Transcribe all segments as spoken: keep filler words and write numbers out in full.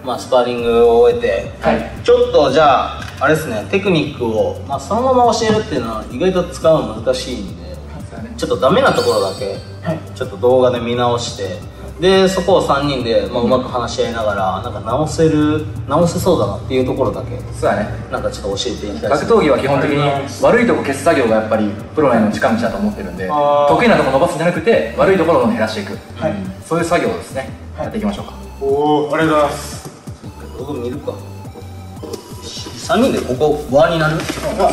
まあ、スパーリングを終えて、はい、ちょっとじゃああれですね、テクニックを、まあ、そのまま教えるっていうのは意外と使うの難しいんで、ちょっとダメなところだけ、はい、ちょっと動画で見直して、でそこをさんにんで、まあ、うまく話し合いながらなんか直せる直せそうだなっていうところだけ、そうだね、なんかちょっと教えていきたいです。 格闘技は基本的に悪いとこ消す作業がやっぱりプロへの近道だと思ってるんで、得意なとこ伸ばすんじゃなくて悪いところを減らしていく、はい、そういう作業をですね、はい、やっていきましょうか。 おお、ありがとうございます。 僕見るか。さんにんでここ輪になる。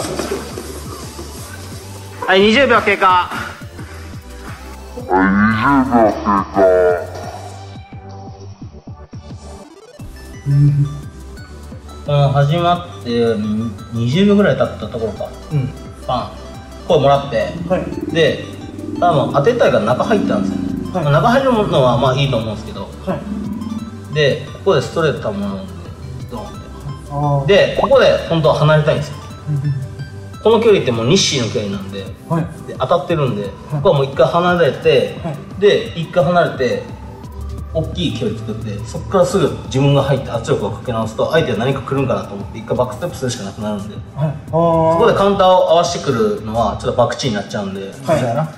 はい、にじゅうびょう経過。はい、にじゅうびょう経過。うん、始まってにじゅうびょうぐらい経ったところか。うん。パン。これもらって。はい。で、多分当てたいから中入ったんですよね。はい、中入るのはまあいいと思うんですけど。はい。で、ここでストレートもので、ドーンって。で、ここで本当は離れたいんですよ。この距離ってもう日誌の距離なんで、はい、で当たってるんで、はい、ここはもう一回離れて、はい、で一回離れて大きい距離作って、そこからすぐ自分が入って圧力をかけ直すと相手は何か来るんかなと思って一回バックステップするしかなくなるんで、はい、そこでカウンターを合わせてくるのはちょっとバクチになっちゃうんで、はい、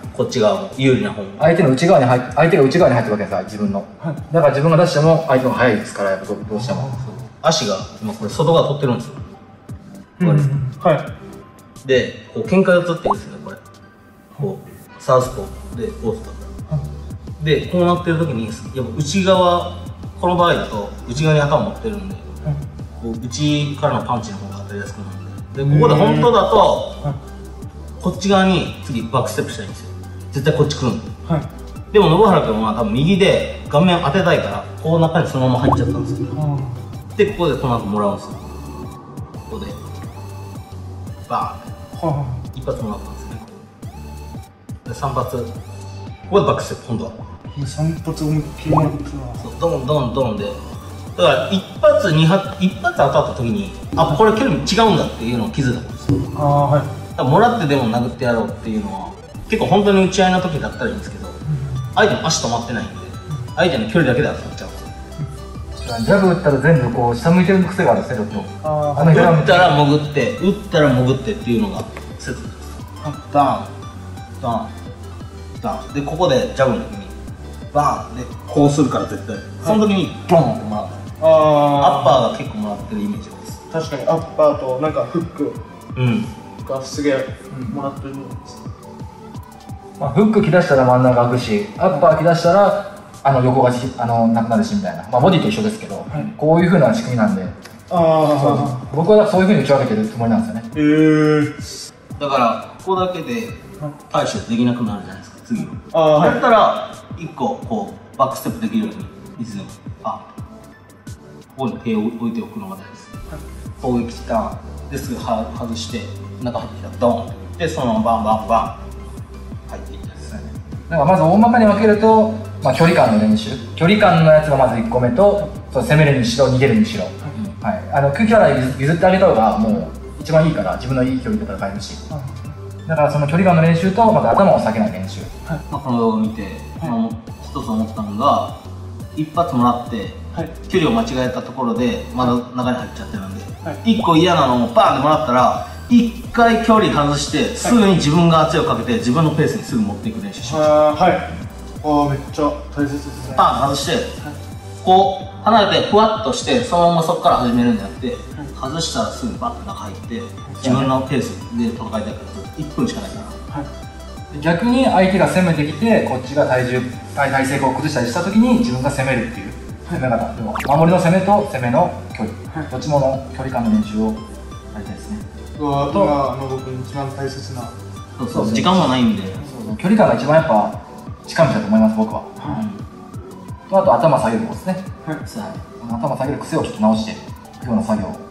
こっち側も有利な方も相手の内側に入って相手が内側に入ってるわけですよ、自分の、はい、だから自分が出しても相手の速いですから、やっぱどうしても足が今これ外側取ってるんですよ、うん、はいで、こう喧嘩四つって言うんですよね、これ。こう、サウスポーで、オーストで、こうなってる時に、やっぱ内側、この場合だと、内側に頭持ってるんで、こう内からのパンチの方が当たりやすくなるんで、で、ここで本当だと、こっち側に次バックステップしたいんですよ。絶対こっち来るんで。でも、信原君は多分右で顔面当てたいから、こう中にそのまま入っちゃったんですよ。で、ここでこの後もらうんですよ。ここで、バーン。一発もらったんですね。でさん発、ここでバックステップ、今度はさん発思いっきりもらったな。 そう、ドンドンドンで、だから一発二発一発当たった時に、あ、これ距離違うんだっていうのを気づいたんですよ。ああ、はい。だからもらってでも殴ってやろうっていうのは結構本当に打ち合いの時だったらいいんですけど、相手の足止まってないんで相手の距離だけで当たっちゃうんですよ。 ジャブ打ったら全部こう下向いてる癖があるんですよ、ちょっと。 あの打ったら潜って打ったら潜ってっていうのが説です。ダーンダーンダーンで、ここでジャブの時にバーンでこうするから絶対、その時にドンってもらう。あアッパーが結構もらってるイメージです。 確かにアッパーとなんかフックがすげえもらってるんです。 まあフック来だしたら真ん中開くし、アッパー来だしたらあの横があのなくなるしみたいな、まあ、ボディと一緒ですけど、はい、こういうふうな仕組みなんで、あ僕はそういうふうに打ち分けてるつもりなんですよね。 へえ。だからここだけで対処できなくなるじゃないですか、次は。だったらいっここうバックステップできるようにいつでもあここに手を置いておくのが大事です。攻撃したらですぐ外して中入ってきたらドーンってそのままバンバンバン入っていったんですね。 だからまず大まかに分けると、まあ、距離感の練習、距離感のやつがまずいっこめと、そう攻めるにしろ逃げるにしろ、はい、あの空気払い譲ってあげた方がもう一番いいから、自分のいい距離で戦えるし、だからその距離感の練習とまた頭を下げない練習、 はい、この動画を見て、はい、一つ思ったのが一発もらって、はい、距離を間違えたところでまだ中に入っちゃってるんで、はい、いっこ嫌なのをバーンってもらったらいっかい距離外してすぐに自分が圧力かけて自分のペースにすぐ持っていく練習しましょう。 あはい、あめっちゃ大切ですね。 パーン外して、はい、こう離れてふわっとしてそのままそこから始めるんじゃなくて、はい、外したらすぐバッと中入って自分のペースで戦いたいからいっぷんしかないから、はい、 逆に相手が攻めてきてこっちが体重体勢を崩したりした時に自分が攻めるっていう攻め方、はい、でも守りの攻めと攻めの距離、はい、どっちもの距離感の練習をやりたいですね。 うわ今の僕に一番大切な、 そうそう、時間もないんで距離感が一番やっぱ近道だと思います、僕は。あと頭下げることですね。頭下げる癖をちょっと直していくような作業。